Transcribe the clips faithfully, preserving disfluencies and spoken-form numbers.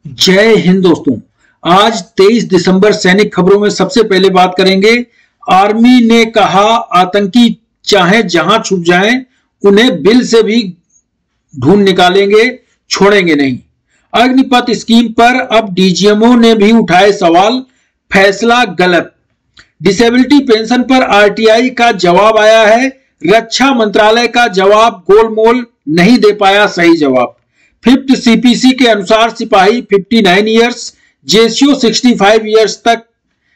जय हिंद दोस्तों। आज तेईस दिसंबर सैनिक खबरों में सबसे पहले बात करेंगे। आर्मी ने कहा आतंकी चाहे जहां छुप जाएं उन्हें बिल से भी ढूंढ निकालेंगे, छोड़ेंगे नहीं। अग्निपथ स्कीम पर अब डीजीएमओ ने भी उठाए सवाल, फैसला गलत। डिसेबिलिटी पेंशन पर आरटीआई का जवाब आया है, रक्षा मंत्रालय का जवाब गोलमोल नहीं दे पाया सही जवाब। फिफ्थ सीपीसी के अनुसार सिपाही उनसठ इयर्स, जेसीओ पैंसठ इयर्स तक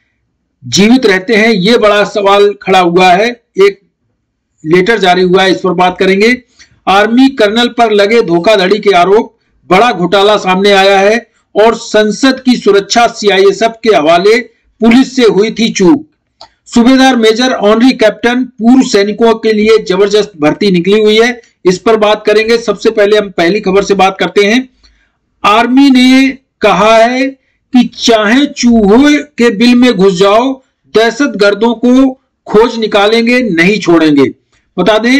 जीवित रहते हैं। यह बड़ा सवाल खड़ा हुआ है, एक लेटर जारी हुआ है, इस पर बात करेंगे। आर्मी कर्नल पर लगे धोखाधड़ी के आरोप, बड़ा घोटाला सामने आया है और संसद की सुरक्षा सीआईएसएफ के हवाले, पुलिस से हुई थी चूक। सूबेदार मेजर ऑनरी कैप्टन पूर्व सैनिकों के लिए जबरदस्त भर्ती निकली हुई है, इस पर बात करेंगे। सबसे पहले हम पहली खबर से बात करते हैं। आर्मी ने कहा है कि चाहे चूहे के बिल में घुस जाओ, दहशतगर्दों को खोज निकालेंगे, नहीं छोड़ेंगे। बता दें,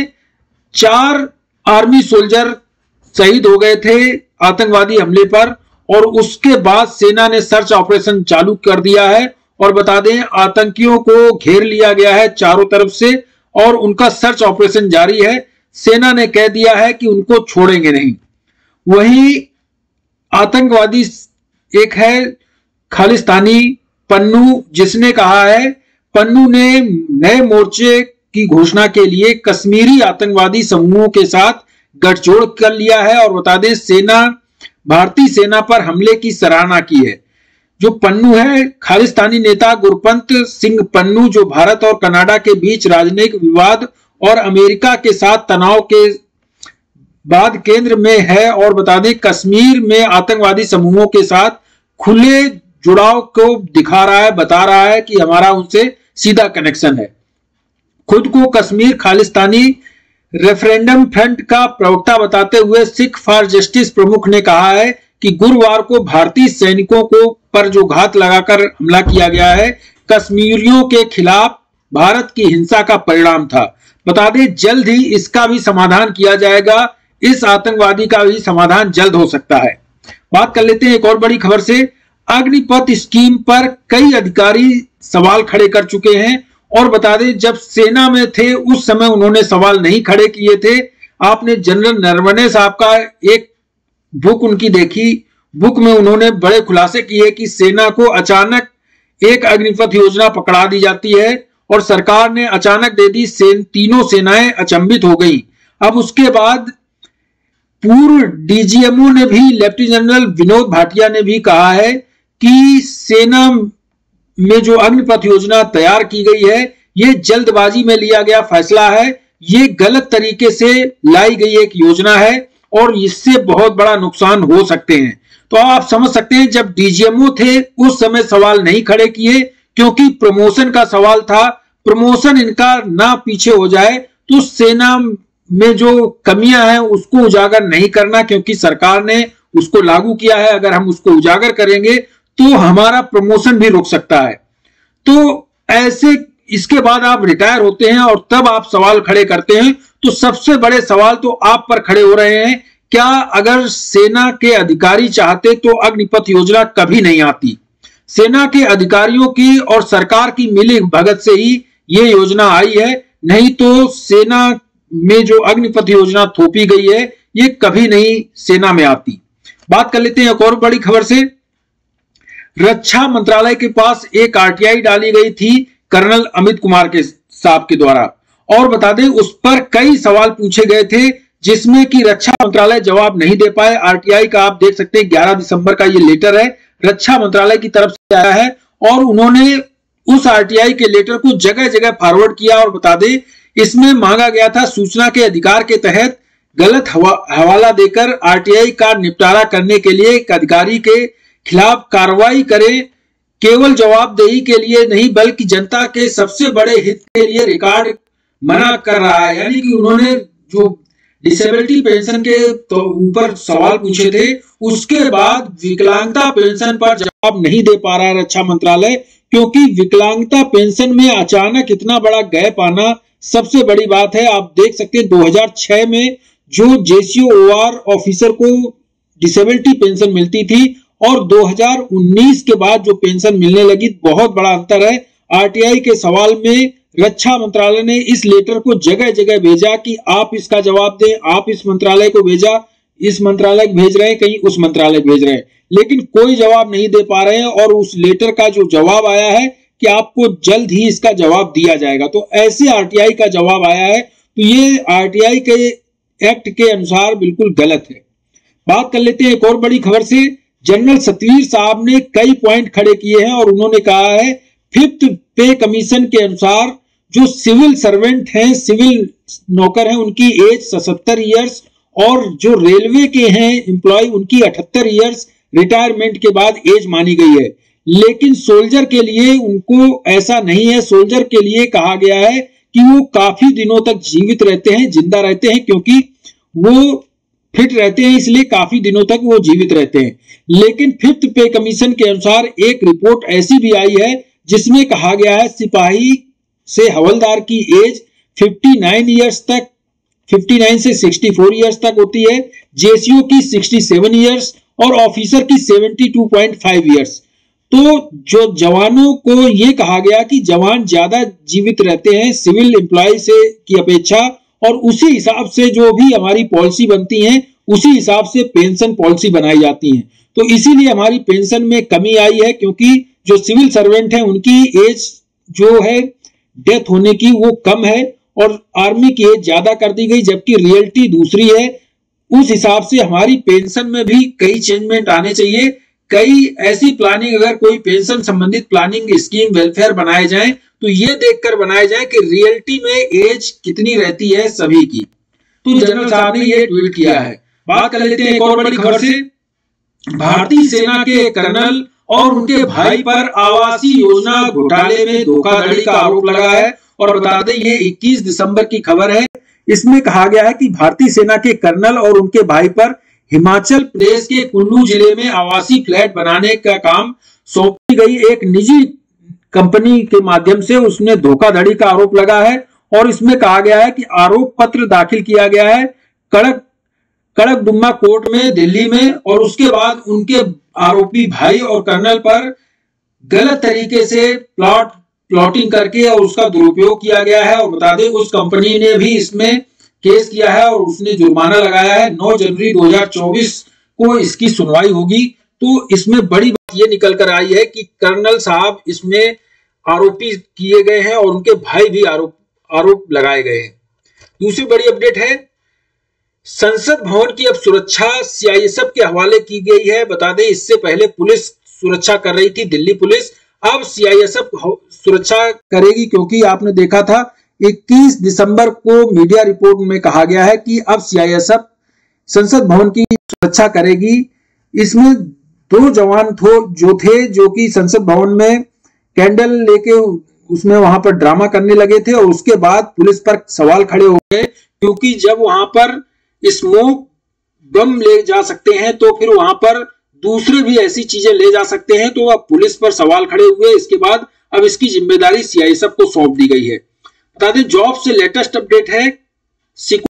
चार आर्मी सोल्जर शहीद हो गए थे आतंकवादी हमले पर और उसके बाद सेना ने सर्च ऑपरेशन चालू कर दिया है। और बता दें, आतंकियों को घेर लिया गया है चारों तरफ से और उनका सर्च ऑपरेशन जारी है। सेना ने कह दिया है कि उनको छोड़ेंगे नहीं। वहीं आतंकवादी एक है खालिस्तानी पन्नू, जिसने कहा है, पन्नू ने नए मोर्चे की घोषणा के लिए कश्मीरी आतंकवादी समूहों के साथ गठजोड़ कर लिया है। और बता दें, सेना भारतीय सेना पर हमले की सराहना की है। जो पन्नू है, खालिस्तानी नेता गुरपंत सिंह पन्नू, जो भारत और कनाडा के बीच राजनयिक विवाद और अमेरिका के साथ तनाव के बाद केंद्र में है। और बता दें, कश्मीर में आतंकवादी समूहों के साथ खुले जुड़ाव को दिखा रहा है, बता रहा है कि हमारा उनसे सीधा कनेक्शन है। खुद को कश्मीर खालिस्तानी रेफरेंडम फ्रंट का प्रवक्ता बताते हुए सिख फॉर जस्टिस प्रमुख ने कहा है कि गुरुवार को भारतीय सैनिकों को पर जो घात लगाकर हमला किया गया है, कश्मीरियों के खिलाफ भारत की हिंसा का परिणाम था। बता दें, जल्द ही इसका भी समाधान किया जाएगा। इस आतंकवादी का भी समाधान जल्द हो सकता है। बात कर लेते हैं एक और बड़ी खबर से। अग्निपथ स्कीम पर कई अधिकारी सवाल खड़े कर चुके हैं और बता दें, जब सेना में थे उस समय उन्होंने सवाल नहीं खड़े किए थे। आपने जनरल नरवणे साहब का एक बुक उनकी देखी, बुक में उन्होंने बड़े खुलासे किए कि सेना को अचानक एक अग्निपथ योजना पकड़ा दी जाती है और सरकार ने अचानक दे दी। सेन, तीनों सेनाएं अचंभित हो गई। अब उसके बाद पूर्व डीजीएमओ ने भी, लेफ्टिनेंट जनरल विनोद भाटिया ने भी कहा है कि सेना में जो अग्निपथ योजना तैयार की गई है, ये जल्दबाजी में लिया गया फैसला है। ये गलत तरीके से लाई गई एक योजना है और इससे बहुत बड़ा नुकसान हो सकते हैं। तो आप समझ सकते हैं, जब डीजीएमओ थे उस समय सवाल नहीं खड़े किए क्योंकि प्रमोशन का सवाल था। प्रमोशन इनका ना पीछे हो जाए तो सेना में जो कमियां हैं उसको उजागर नहीं करना, क्योंकि सरकार ने उसको लागू किया है। अगर हम उसको उजागर करेंगे तो हमारा प्रमोशन भी रुक सकता है। तो ऐसे इसके बाद आप रिटायर होते हैं और तब आप सवाल खड़े करते हैं। तो सबसे बड़े सवाल तो आप पर खड़े हो रहे हैं। क्या अगर सेना के अधिकारी चाहते तो अग्निपथ योजना कभी नहीं आती। सेना के अधिकारियों की और सरकार की मिली भगत से ही ये योजना आई है, नहीं तो सेना में जो अग्निपथ योजना थोपी गई है ये कभी नहीं सेना में आती। बात कर लेते हैं एक और बड़ी खबर से। रक्षा मंत्रालय के पास एक आरटीआई डाली गई थी कर्नल अमित कुमार के साहब के द्वारा और बता दें, उस पर कई सवाल पूछे गए थे जिसमें कि रक्षा मंत्रालय जवाब नहीं दे पाए। आरटीआई का आप देख सकते हैं ग्यारह दिसंबर का ये लेटर है, रक्षा मंत्रालय की तरफ से आया है और उन्होंने उस आरटीआई के लेटर को जगह जगह फॉरवर्ड किया। और बता दें, इसमें मांगा गया था सूचना के अधिकार के तहत गलत हवाला देकर आरटीआई का निपटारा करने के लिए एक अधिकारी के खिलाफ कार्रवाई करें, केवल जवाबदेही के लिए नहीं बल्कि जनता के सबसे बड़े हित के लिए रिकॉर्ड मना कर रहा है। यानी कि उन्होंने जो डिसेबिलिटी पेंशन के तो ऊपर सवाल पूछे थे, उसके बाद विकलांगता पेंशन पर जवाब नहीं दे पा रहा है रक्षा मंत्रालय, क्योंकि विकलांगता पेंशन में अचानक इतना बड़ा गैप आना सबसे बड़ी बात है। आप देख सकते हैं दो हज़ार छह में जो जेसीओ ओआर ऑफिसर को डिसेबिलिटी पेंशन मिलती थी और दो हज़ार उन्नीस के बाद जो पेंशन मिलने लगी, बहुत बड़ा अंतर है। आरटीआई के सवाल में रक्षा मंत्रालय ने इस लेटर को जगह जगह भेजा कि आप इसका जवाब दें, आप इस मंत्रालय को भेजा, इस मंत्रालय को भेज रहे हैं, कहीं उस मंत्रालय को भेज रहे हैं, लेकिन कोई जवाब नहीं दे पा रहे हैं। और उस लेटर का जो जवाब आया है कि आपको जल्द ही इसका जवाब दिया जाएगा, तो ऐसे आरटीआई का जवाब आया है, तो ये आरटीआई के एक्ट के अनुसार बिल्कुल गलत है। बात कर लेते हैं एक और बड़ी खबर से। जनरल सतवीर साहब ने कई पॉइंट खड़े किए हैं और उन्होंने कहा है फिफ्थ पे कमीशन के अनुसार जो सिविल सर्वेंट हैं, सिविल नौकर हैं, उनकी एज सत्तर ईयर्स और जो रेलवे के हैं एम्प्लॉय उनकी अठहत्तर ईयर्स रिटायरमेंट के बाद एज मानी गई है। लेकिन सोल्जर के लिए उनको ऐसा नहीं है। सोल्जर के लिए कहा गया है कि वो काफी दिनों तक जीवित रहते हैं, जिंदा रहते हैं, क्योंकि वो फिट रहते हैं, इसलिए काफी दिनों तक वो जीवित रहते हैं। लेकिन फिफ्थ पे कमीशन के अनुसार एक रिपोर्ट ऐसी भी आई है जिसमें कहा गया है सिपाही से हवलदार की एज उनसठ इयर्स तक, उनसठ से चौंसठ इयर्स तक होती है, जेसीओ की सड़सठ इयर्स और ऑफिसर की बहत्तर पॉइंट पाँच इयर्स। तो जो जवानों को ये कहा गया कि जवान ज्यादा जीवित रहते हैं सिविल एम्प्लॉय से की अपेक्षा, और उसी हिसाब से जो भी हमारी पॉलिसी बनती है उसी हिसाब से पेंशन पॉलिसी बनाई जाती है। तो इसीलिए हमारी पेंशन में कमी आई है, क्योंकि जो सिविल सर्वेंट हैं उनकी एज जो है डेथ होने की वो कम है और आर्मी की एज ज्यादा कर दी गई, जबकि रियलिटी दूसरी है। उस हिसाब से हमारी पेंशन में भी कई चेंजमेंट आने चाहिए। कई ऐसी प्लानिंग, अगर कोई पेंशन संबंधित प्लानिंग स्कीम वेलफेयर बनाए जाएं तो ये देखकर बनाए जाए कि रियलिटी में एज कितनी रहती है सभी की। तो जनरल साहब ने ये ट्वीट किया है। बात कर लेते हैं एक और बड़ी खबर से। भारतीय सेना के कर्नल और उनके भाई पर आवासीय योजना घोटाले में धोखाधड़ी का आरोप लगा है। और बता दें ये इक्कीस दिसंबर की खबर है। इसमें कहा गया है कि भारतीय सेना के कर्नल और उनके भाई पर हिमाचल प्रदेश के कुल्लू जिले में आवासीय फ्लैट बनाने का काम सौंपी गई एक निजी कंपनी के माध्यम से उसने धोखाधड़ी का आरोप लगा है। और इसमें कहा गया है कि आरोप पत्र दाखिल किया गया है कड़क कड़कडुम्मा कोर्ट में दिल्ली में, और उसके बाद उनके आरोपी भाई और कर्नल पर गलत तरीके से प्लॉट प्लॉटिंग करके और उसका दुरुपयोग किया गया है। और बता दें उस कंपनी ने भी इसमें केस किया है और उसने जुर्माना लगाया है। नौ जनवरी दो हज़ार चौबीस को इसकी सुनवाई होगी। तो इसमें बड़ी बात ये निकल कर आई है कि कर्नल साहब इसमें आरोपी किए गए हैं और उनके भाई भी आरोप आरोप लगाए गए हैं। दूसरी बड़ी अपडेट है, संसद भवन की अब सुरक्षा सीआईएसएफ के हवाले की गई है। बता दें इससे पहले पुलिस सुरक्षा कर रही थी, दिल्ली पुलिस, अब सीआईएसएफ सुरक्षा करेगी, क्योंकि आपने देखा था इक्कीस दिसंबर को मीडिया रिपोर्ट में कहा गया है कि अब सीआईएसएफ संसद भवन की सुरक्षा करेगी। इसमें दो जवान थो जो थे जो कि संसद भवन में कैंडल लेके उसमें वहां पर ड्रामा करने लगे थे, और उसके बाद पुलिस पर सवाल खड़े हो गए, क्योंकि जब वहां पर स्मोक बम ले जा सकते हैं तो फिर वहां पर दूसरे भी ऐसी चीजें ले जा सकते हैं। तो अब पुलिस पर सवाल खड़े हुए। इसके बाद अब इसकी जिम्मेदारी सीआईएसएफ को सौंप दी गई है। बता दें जॉब से लेटेस्ट अपडेट है,